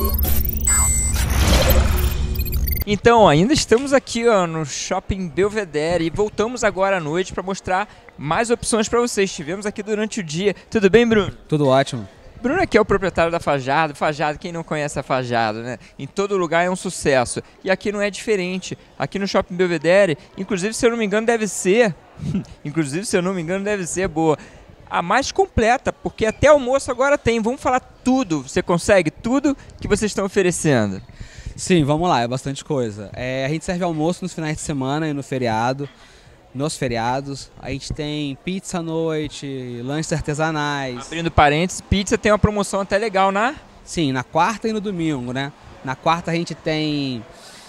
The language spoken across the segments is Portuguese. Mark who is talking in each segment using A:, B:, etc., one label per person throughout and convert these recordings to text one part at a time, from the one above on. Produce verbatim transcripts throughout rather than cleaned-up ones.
A: Então, ainda estamos aqui ó, no Shopping Belvedere e voltamos agora à noite para mostrar mais opções para vocês. Estivemos aqui durante o dia. Tudo bem, Bruno?
B: Tudo ótimo.
A: Bruno aqui é o proprietário da Fajardo. Fajardo, quem não conhece a Fajardo, né? Em todo lugar é um sucesso. E aqui não é diferente. Aqui no Shopping Belvedere, inclusive, se eu não me engano, deve ser... inclusive, se eu não me engano, deve ser boa. A mais completa, porque até almoço agora tem. Vamos falar tudo. Você consegue tudo que vocês estão oferecendo?
B: Sim, vamos lá, é bastante coisa. É, a gente serve almoço nos finais de semana e no feriado, nos feriados. A gente tem pizza à noite, lanches artesanais.
A: Abrindo parênteses, pizza tem uma promoção até legal, né?
B: Sim, na quarta e no domingo, né? Na quarta a gente tem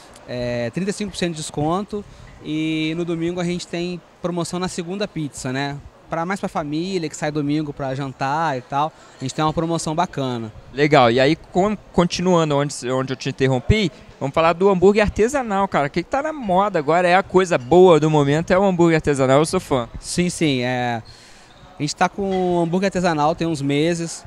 B: é, trinta e cinco por cento de desconto e no domingo a gente tem promoção na segunda pizza, né? Pra, mais pra família, que sai domingo pra jantar e tal, a gente tem uma promoção bacana.
A: Legal, e aí com, continuando onde, onde eu te interrompi, vamos falar do hambúrguer artesanal, cara. O que, que tá na moda agora, é a coisa boa do momento, é o hambúrguer artesanal, eu sou fã.
B: Sim, sim, é, a gente tá com o hambúrguer artesanal tem uns meses,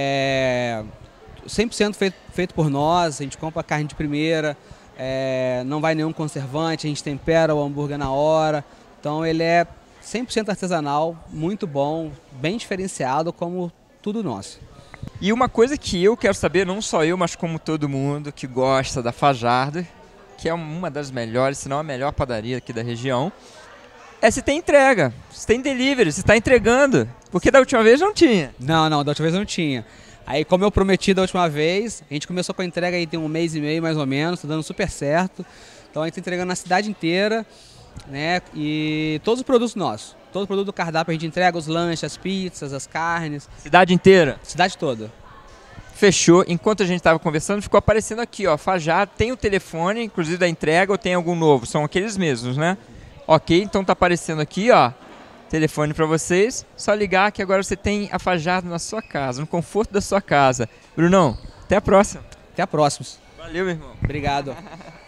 B: é, cem por cento feito, feito por nós, a gente compra carne de primeira, é, não vai nenhum conservante, a gente tempera o hambúrguer na hora, então ele é cem por cento artesanal, muito bom, bem diferenciado, como tudo nosso.
A: E uma coisa que eu quero saber, não só eu, mas como todo mundo que gosta da Fajardo, que é uma das melhores, se não a melhor padaria aqui da região, é se tem entrega, se tem delivery, se está entregando, porque da última vez não tinha.
B: Não, não, da última vez não tinha. Aí, como eu prometi da última vez, a gente começou com a entrega aí tem um mês e meio mais ou menos, tá dando super certo. Então a gente está entregando na cidade inteira, né? E todos os produtos nossos, todo o produto do cardápio a gente entrega, os lanches, as pizzas, as carnes.
A: Cidade inteira?
B: Cidade toda.
A: Fechou. Enquanto a gente estava conversando, ficou aparecendo aqui, ó, Fajardo, tem o telefone, inclusive da entrega, ou tem algum novo? São aqueles mesmos, né? Ok, então tá aparecendo aqui, ó, telefone para vocês. Só ligar que agora você tem a Fajardo na sua casa, no conforto da sua casa. Brunão, até a próxima.
B: Até a próxima.
A: Valeu, meu irmão.
B: Obrigado.